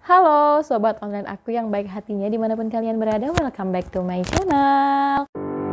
Halo sobat online aku yang baik hatinya dimanapun kalian berada, welcome back to my channel.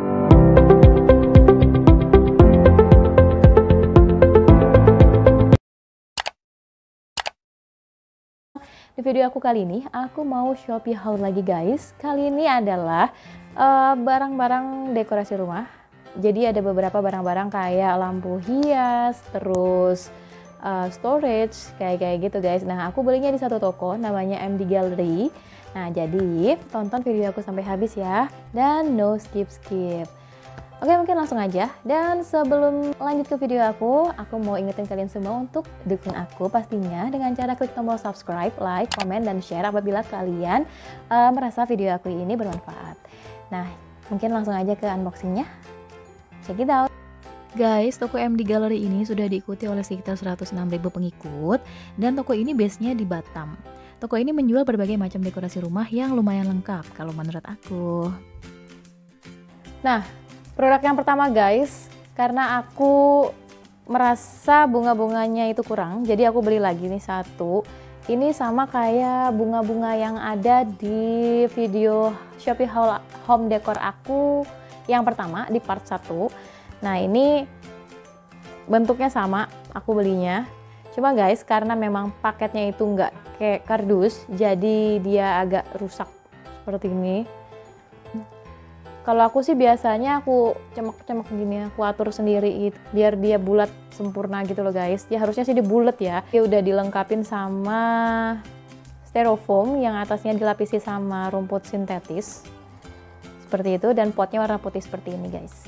Di video aku kali ini, aku mau Shopee haul lagi guys. Kali ini adalah barang-barang dekorasi rumah. Jadi ada beberapa barang-barang kayak lampu hias, terus storage, kayak gitu guys. Nah, aku belinya di satu toko, namanya MD Gallery. Nah, jadi tonton video aku sampai habis ya. Dan no skip-skip. Oke, mungkin langsung aja. Dan sebelum lanjut ke video aku mau ingetin kalian semua untuk dukung aku pastinya dengan cara klik tombol subscribe, like, komen, dan share apabila kalian merasa video aku ini bermanfaat. Nah, mungkin langsung aja ke unboxingnya. Check it out. Guys, toko MD Gallery ini sudah diikuti oleh sekitar 106.000 pengikut dan toko ini base-nya di Batam. Toko ini menjual berbagai macam dekorasi rumah yang lumayan lengkap kalau menurut aku. Nah, produk yang pertama guys, karena aku merasa bunga-bunganya itu kurang, jadi aku beli lagi nih satu. Ini sama kayak bunga-bunga yang ada di video Shopee haul home decor aku yang pertama di part 1. Nah, ini bentuknya sama, aku belinya. Cuma guys, karena memang paketnya itu nggak kayak kardus, jadi dia agak rusak seperti ini. Kalau aku sih biasanya aku cemek-cemek gini, aku atur sendiri gitu, biar dia bulat sempurna gitu loh guys. Ya harusnya sih dia bulat ya. Dia udah dilengkapin sama styrofoam yang atasnya dilapisi sama rumput sintetis. Seperti itu, dan potnya warna putih seperti ini guys.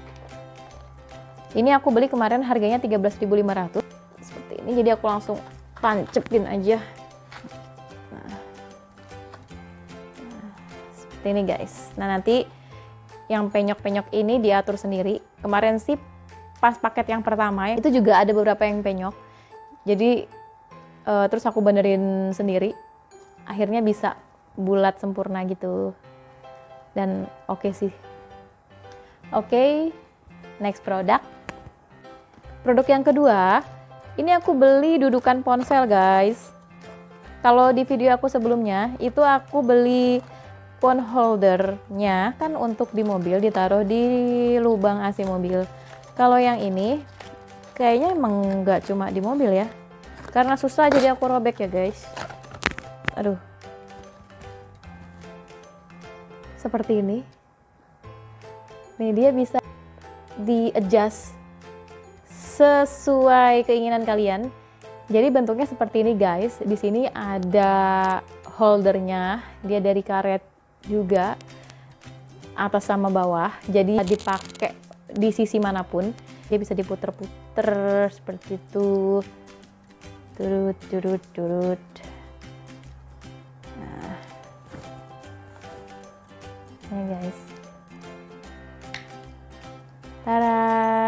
Ini aku beli kemarin harganya 13.500 seperti ini, jadi aku langsung tancepin aja. Nah, seperti ini guys. Nah, nanti yang penyok-penyok ini diatur sendiri. Kemarin sih pas paket yang pertama itu juga ada beberapa yang penyok. Jadi terus aku benerin sendiri. Akhirnya bisa bulat sempurna gitu. Dan oke sih. Oke, next produk. Produk yang kedua, ini aku beli dudukan ponsel guys. Kalau di video aku sebelumnya, itu aku beli phone holdernya kan untuk di mobil, ditaruh di lubang AC mobil. Kalau yang ini kayaknya emang nggak cuma di mobil ya, karena susah jadi aku robek ya guys. Aduh, seperti ini. Nih, dia bisa di adjust sesuai keinginan kalian. Jadi bentuknya seperti ini guys. Di sini ada holdernya, dia dari karet juga, atas sama bawah, jadi dipakai di sisi manapun. Dia bisa diputer-puter seperti itu, turut. Nah, ini guys, tada.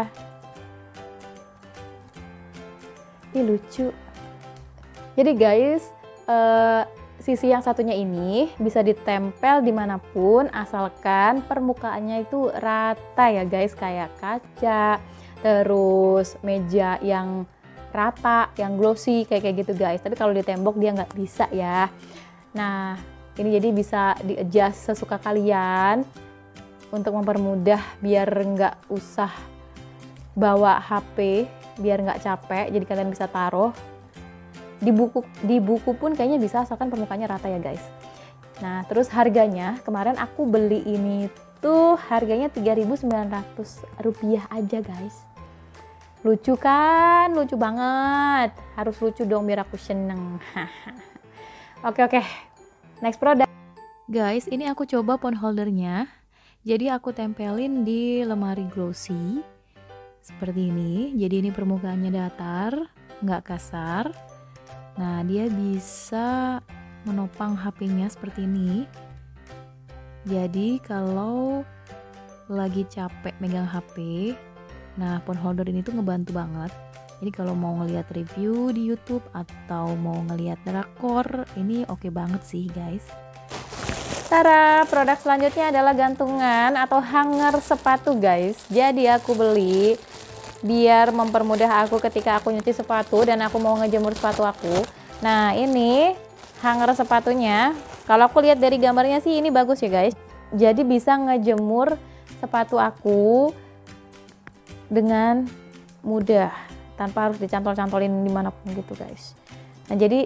Ini lucu. Jadi guys, sisi yang satunya ini bisa ditempel dimanapun asalkan permukaannya itu rata ya guys, kayak kaca, terus meja yang rata, yang glossy kayak gitu guys. Tapi kalau di tembok dia nggak bisa ya. Nah, ini jadi bisa di-adjust sesuka kalian untuk mempermudah biar nggak usah bawa HP, biar nggak capek. Jadi kalian bisa taruh di buku pun kayaknya bisa, asalkan permukaannya rata ya guys. Nah, terus harganya kemarin aku beli ini tuh harganya 3.900 rupiah aja guys. Lucu kan? Lucu banget. Harus lucu dong biar aku seneng. Oke, next produk guys. Ini aku coba phone holdernya, jadi aku tempelin di lemari glossy seperti ini. Jadi ini permukaannya datar, nggak kasar. Nah, dia bisa menopang HP-nya seperti ini. Jadi kalau lagi capek megang HP, nah phone holder ini tuh ngebantu banget. Jadi kalau mau ngelihat review di YouTube atau mau ngelihat drakor, ini oke banget sih guys. Tara, produk selanjutnya adalah gantungan atau hanger sepatu guys. Jadi aku beli biar mempermudah aku ketika aku nyuci sepatu dan aku mau ngejemur sepatu aku. Nah, ini hanger sepatunya. Kalau aku lihat dari gambarnya sih ini bagus ya guys. Jadi bisa ngejemur sepatu aku dengan mudah tanpa harus dicantol-cantolin dimanapun gitu guys. Nah jadi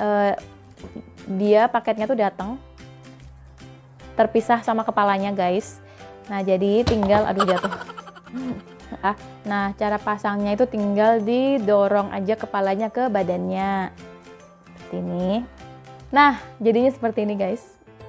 dia paketnya tuh datang terpisah sama kepalanya guys. Nah jadi tinggal, aduh jatuh. Nah cara pasangnya itu tinggal didorong aja kepalanya ke badannya seperti ini. Nah jadinya seperti ini guys.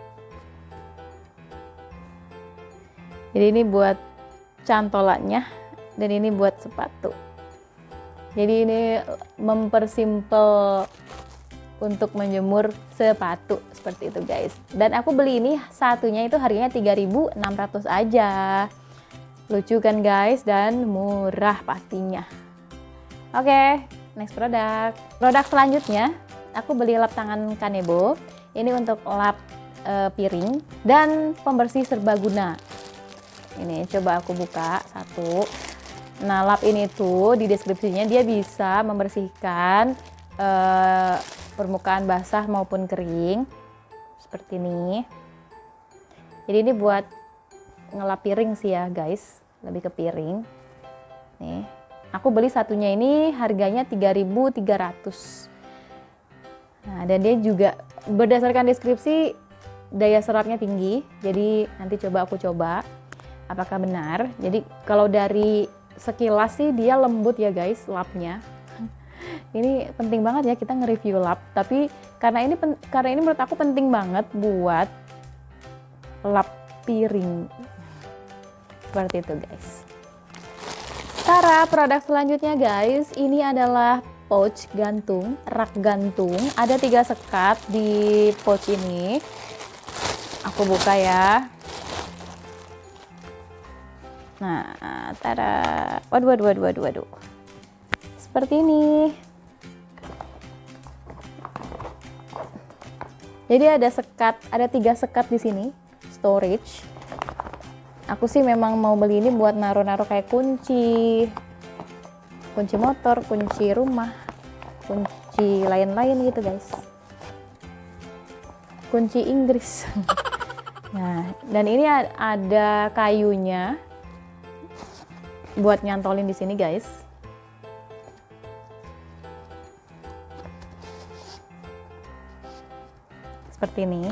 Jadi ini buat cantolannya dan ini buat sepatu. Jadi ini mempersimpel untuk menjemur sepatu seperti itu guys. Dan aku beli ini satunya itu harganya 3.600 aja. Lucu kan guys, dan murah pastinya. Oke, next produk. Produk selanjutnya aku beli lap tangan Kanebo. Ini untuk lap piring dan pembersih serbaguna. Ini coba aku buka satu. Nah lap ini tuh di deskripsinya dia bisa membersihkan permukaan basah maupun kering seperti ini. Jadi ini buat ngelap piring sih ya guys, lebih ke piring. Nih, aku beli satunya ini harganya 3.300. Nah, dan dia juga berdasarkan deskripsi daya serapnya tinggi. Jadi nanti aku coba apakah benar. Jadi kalau dari sekilas sih dia lembut ya guys lapnya. Ini penting banget ya kita nge-review lap, tapi karena ini menurut aku penting banget buat lap piring. Seperti itu guys. Cara produk selanjutnya guys, ini adalah pouch gantung, rak gantung. Ada 3 sekat di pouch ini. Aku buka ya. Nah, tada. Waduh. Seperti ini. Jadi ada 3 sekat di sini, storage. Aku sih memang mau beli ini buat naruh-naruh kayak kunci motor, kunci rumah, kunci lain-lain gitu guys. Kunci Inggris. Nah, dan ini ada kayunya buat nyantolin di sini guys. Seperti ini.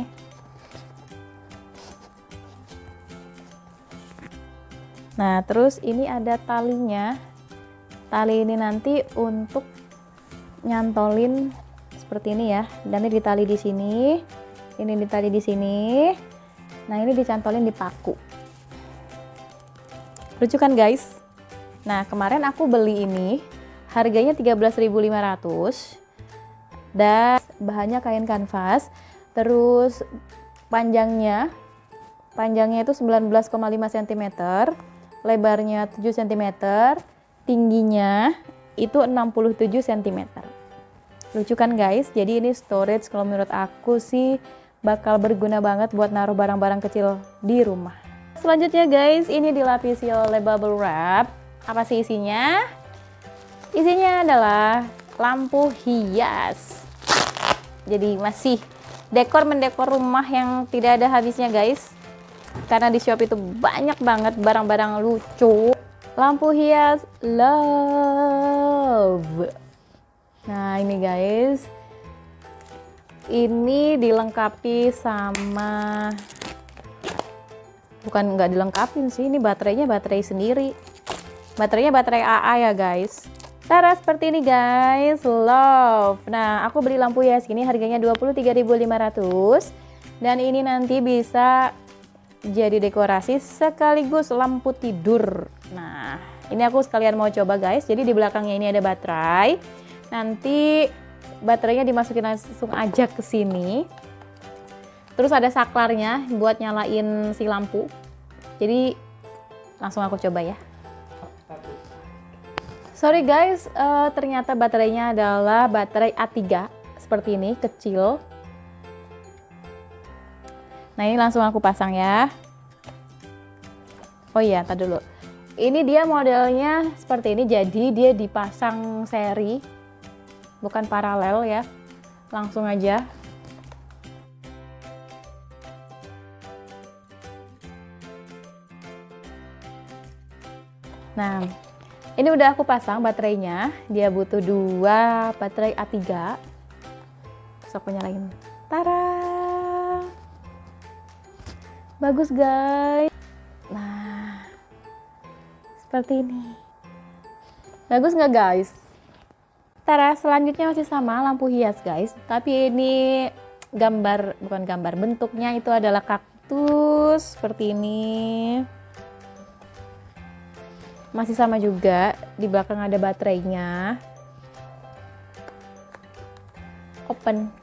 Nah, terus ini ada talinya. Tali ini nanti untuk nyantolin seperti ini ya. Dan ini ditali di sini. Ini ditali di sini. Nah, ini dicantolin di paku. Lucu kan guys? Nah, kemarin aku beli ini harganya 13.500 dan bahannya kain kanvas. Terus panjangnya itu 19,5 cm, lebarnya 7 cm, tingginya itu 67 cm. Lucu kan guys? Jadi ini storage kalau menurut aku sih bakal berguna banget buat naruh barang-barang kecil di rumah. Selanjutnya guys, ini dilapisi oleh bubble wrap. Apa sih isinya? Isinya adalah lampu hias. Jadi masih mendekor rumah yang tidak ada habisnya guys. Karena di Shopee itu banyak banget barang-barang lucu. Lampu hias love. Nah ini guys, ini dilengkapi sama, bukan nggak dilengkapin sih, ini baterainya baterai sendiri. Baterainya baterai AA ya guys. Cara seperti ini guys, love. Nah aku beli lampu hias ini harganya 23.500 dan ini nanti bisa jadi dekorasi sekaligus lampu tidur. Nah ini aku sekalian mau coba guys. Jadi di belakangnya ini ada baterai. Nanti baterainya dimasukin langsung aja ke sini. Terus ada saklarnya buat nyalain si lampu. Jadi langsung aku coba ya. Sorry guys, ternyata baterainya adalah baterai A3 seperti ini, kecil. Nah ini langsung aku pasang ya. Oh iya, tadi dulu. Ini dia modelnya seperti ini, jadi dia dipasang seri, bukan paralel ya. Langsung aja. Nah, ini udah aku pasang baterainya. Dia butuh 2 baterai A3. Terus aku nyalain. Tara! Bagus guys. Nah, seperti ini. Bagus nggak guys? Tara, selanjutnya masih sama lampu hias guys. Tapi ini bukan gambar, bentuknya itu adalah kaktus seperti ini. Masih sama juga, di belakang ada baterainya. Open.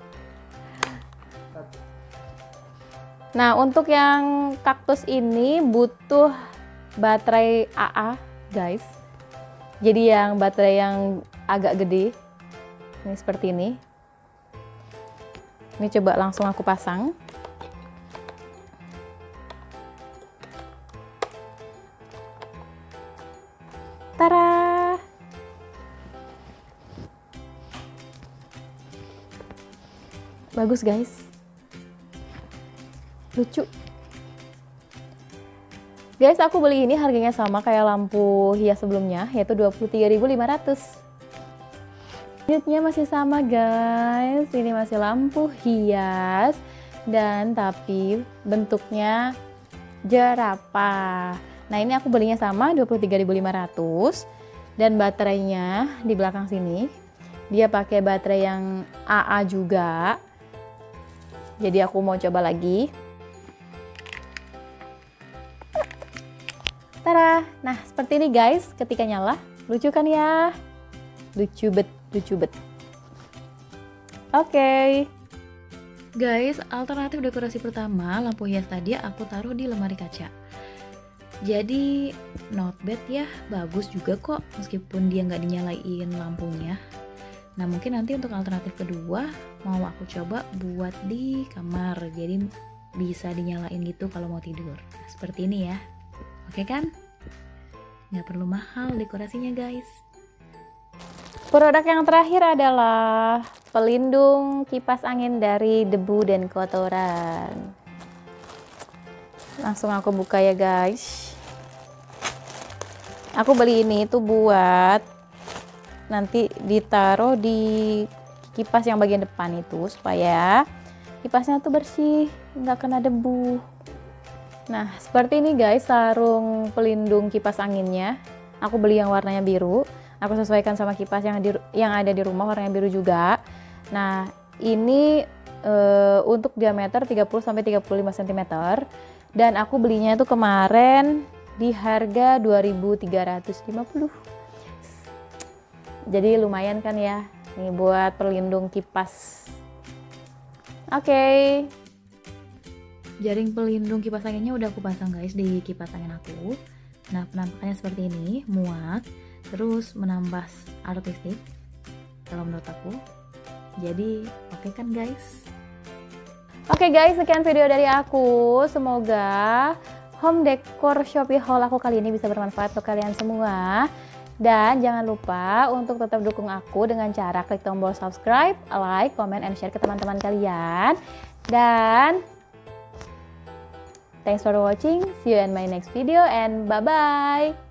Nah, untuk yang kaktus ini butuh baterai AA, guys. Jadi yang baterai yang agak gede. Ini seperti ini. Ini coba langsung aku pasang. Tara! Bagus guys. Lucu. Guys, aku beli ini harganya sama kayak lampu hias sebelumnya, yaitu 23.500. Unitnya masih sama guys. Ini masih lampu hias dan tapi bentuknya jerapah. Nah, ini aku belinya sama 23.500 dan baterainya di belakang sini. Dia pakai baterai yang AA juga. Jadi aku mau coba lagi. Tada! Nah, seperti ini guys ketika nyala. Lucu kan ya? Lucu bet. Oke. Guys, alternatif dekorasi pertama lampu hias tadi aku taruh di lemari kaca. Jadi not bad ya, bagus juga kok meskipun dia nggak dinyalain lampunya. Nah, mungkin nanti untuk alternatif kedua mau aku coba buat di kamar, jadi bisa dinyalain gitu kalau mau tidur. Nah, seperti ini ya. Oke kan? Nggak perlu mahal dekorasinya guys. Produk yang terakhir adalah pelindung kipas angin dari debu dan kotoran. Langsung aku buka ya guys. Aku beli ini tuh buat nanti ditaruh di kipas yang bagian depan itu supaya kipasnya tuh bersih, nggak kena debu. Nah, seperti ini guys sarung pelindung kipas anginnya. Aku beli yang warnanya biru. Aku sesuaikan sama kipas yang ada di rumah warnanya biru juga. Nah, ini untuk diameter 30-35 cm. Dan aku belinya itu kemarin di harga 2.350. Jadi lumayan kan ya, nih buat pelindung kipas. Oke. Jaring pelindung kipas anginnya udah aku pasang guys di kipas angin aku. Nah, penampakannya seperti ini, muat, terus menambah artistik kalau menurut aku. Jadi oke kan guys? Oke guys, sekian video dari aku. Semoga home decor Shopee haul aku kali ini bisa bermanfaat untuk kalian semua. Dan jangan lupa untuk tetap dukung aku dengan cara klik tombol subscribe, like, comment, and share ke teman-teman kalian. Dan thanks for watching. See you in my next video and bye-bye.